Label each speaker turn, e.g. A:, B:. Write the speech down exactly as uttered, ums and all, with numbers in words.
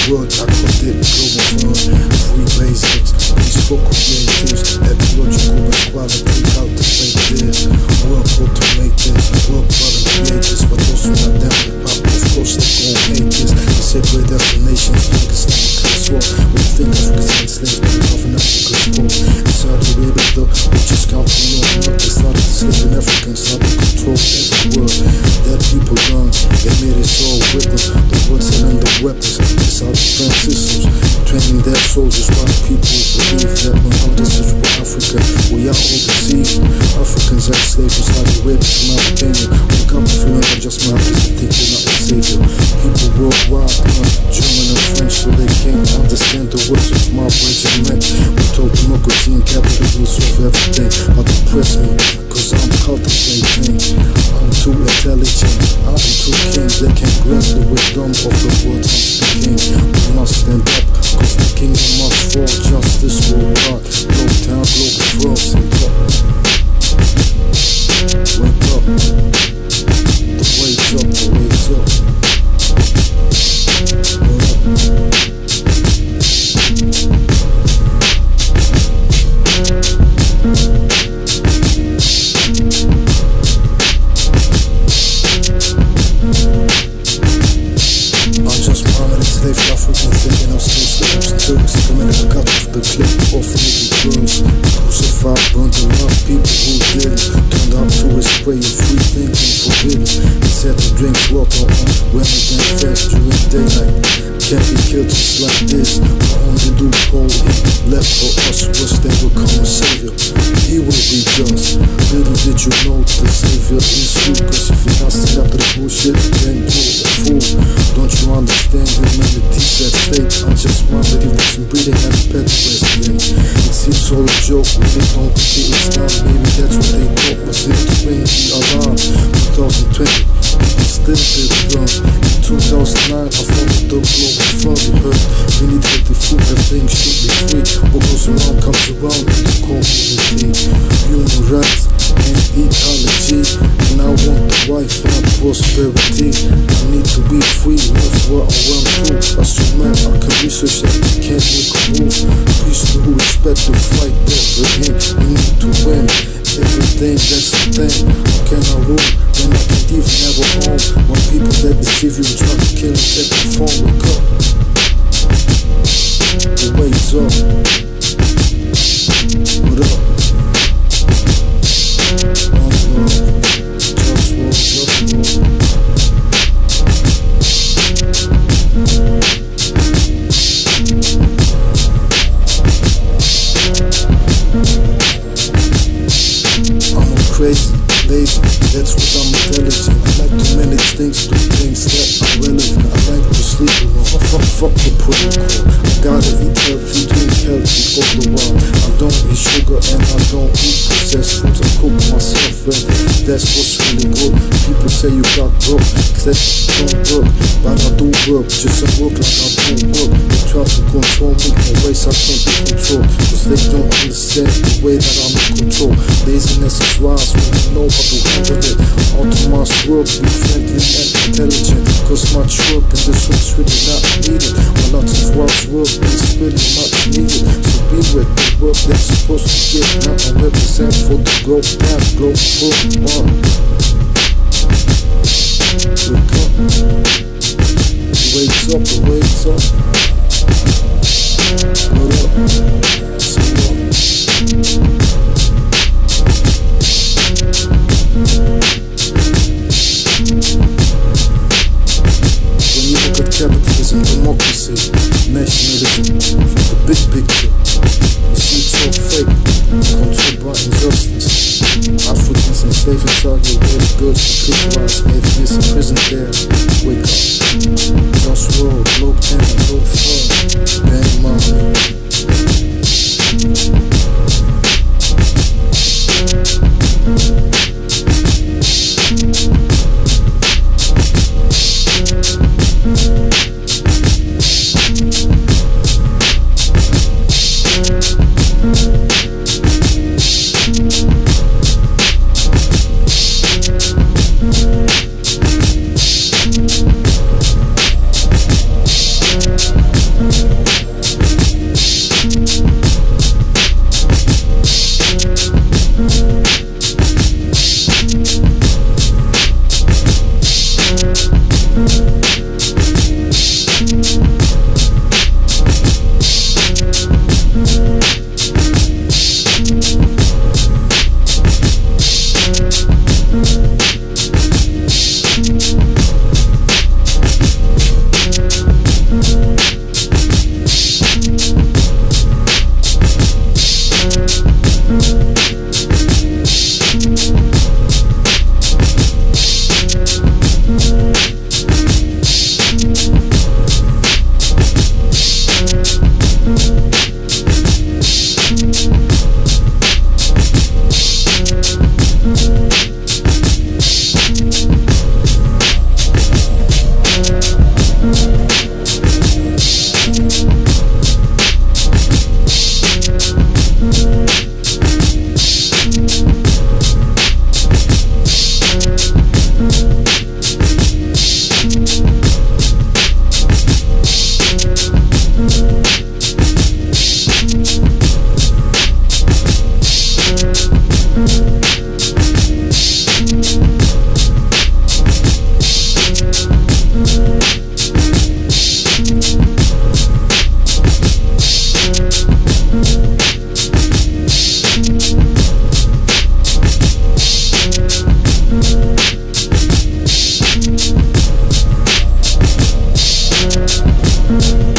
A: world, I called it global firm. Free basics, peaceful creatives, ecological equality, how to make this. Work how to make this, work how to create this. But those who not them hip hop, of course they gon' hate this. They separate after nations, like it's not a class war. When you think Africa's enslaved, but it's often Africa's poor. It's hard to read it though, we just count on your work. They started enslaving Africans, now they control every world. That people learn, they made us all with them. The words selling the weapons, it's our defense systems. Training their soldiers while people believe that minorities is for Africa. We are all deceived. Africans are slaves, was how they raped from Mauritania. Wake up feeling like just my eyes and think you're not a savior. People worldwide learn German and French so they can't understand the words of my brains and neck. We told democracy and capitalism will solve everything. But depress me, cause I'm cultivating. I'm too intelligent, I'm too keen. They can't grasp the wisdom of the words I'm speaking. We must stand up, cause the kingdom must fall. Justice worldwide, no town, global firm. Wake up, wake up. The wake's up, the wake's up. I'm just prominent slave African thinking of still slaves and Turks. Coming at the cut off the clip off nigga girls. Crucified, burned a lot of people who didn't. Turned up to a spray of free thinking forbidden. He said to drink water on women then fast during daylight. Can't be killed just like this. The only loophole he left for us was they will come a savior. He will be just. Little did you know the savior is you. Cause if you're not still up to this bullshit, then you're a fool. Don't you understand humanity's at stake? I just wondered if there's some breathing at the pet yesterday. It seems all a joke when they don't completely stand. Maybe that's what they thought was it to ring the alarm. twenty twenty, people still did run. In two thousand nine, I founded the Globalfirm. You heard, we need healthy food, everything should be free. What goes around comes around in the community. Human rights and ecology, and I want the wife and prosperity. I need to be free, live where I want to. As a man, I can research that we can't make a move. Peace to who expect the fight that we're in. We need to win everything, that's the thing. How can I rule when I can't even have a home? When people that deceive you try to kill and take the phone. Wake up, the wake's up. What up? OneLove, JustWar, JustWar. I'm all crazy, lazy, that's what I'm intelligent. I like to manage things, do things that are relevant. I like to sleep alone, fuck, fuck, fuck the protocol. I gotta eat healthy, drink healthy all the while. I don't eat sugar and I don't eat processed foods. I cook myself and that's what's really good. People say you got broke, cause don't work. But I do work, just I work like I don't work. They try to control me in ways I can't be controlled. Cause they don't understand the way that I'm in control. Laziness is wise when you know how to handle it. Autonomous work, be friendly and intelligent. Cause much work in this work's really not needed. While lots of work's work is really much needed. So be with the work that's supposed to get now and represent for the growth path, Globalfirm. Wake up, the wake's up, the wake's up. What up, say what? When you look at capitalism, democracy, nationalism, from the big picture, you see it's all fake, controlled by injustice. Africans enslaved inside your baby girls for criminalized atheists in prison there. Wake up, JustWar, Globe ten, Globalfirm, bang money. Peace.